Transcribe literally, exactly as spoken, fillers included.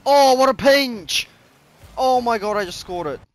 Oh, what a pinch! Oh my god, I just scored it.